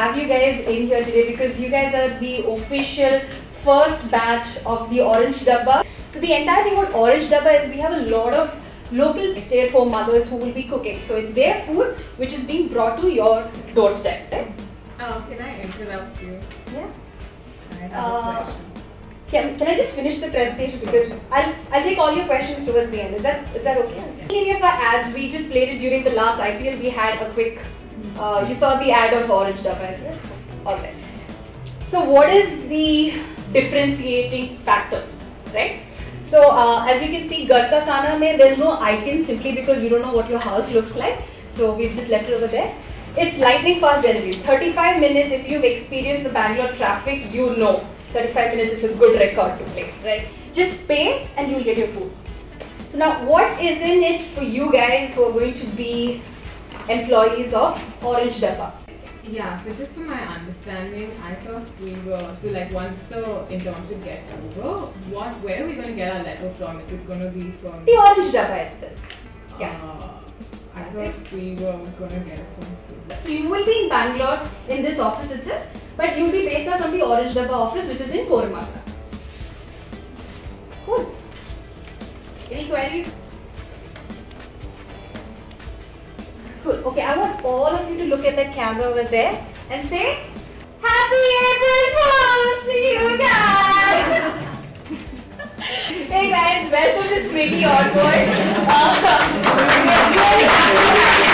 have you guys in here today because you guys are the official first batch of the Orange Dabba. So the entire thing about Orange Dabba is we have a lot of local stay-at-home mothers who will be cooking. So it's their food which is being brought to your doorstep. Right? Can I interrupt you? Yeah. I have a question. Can I just finish the presentation because I'll take all your questions towards the end. Is that okay? In any of our ads, we just played it during the last IPL. We had a quick. You saw the ad of Orange Dabba. Okay. So what is the differentiating factor, right? So as you can see, Gar Ka Khana mein there's no icon simply because you don't know what your house looks like. So we've just left it over there. It's lightning fast delivery. 35 minutes. If you've experienced the Bangalore traffic, you know 35 minutes is a good record to play, right? Just pay and you'll get your food. So now, what is in it for you guys who are going to be employees of Orange Dabba? Yeah, so just from my understanding, I thought we were, so like once the internship gets over, where are we going to get our letter from? Is it going to be from the Orange Dabba itself? Yes. I thought we were going to get it from Swiggy. So you will be in Bangalore in this office itself, but you'll be based out from the Orange Dabba office which is in Koramangala. Cool. Any queries? Cool. Okay, I want all of you to look at that camera over there and say, Happy April Fools to you guys! Hey guys, welcome to Swiggy on board. We are really happy to have you.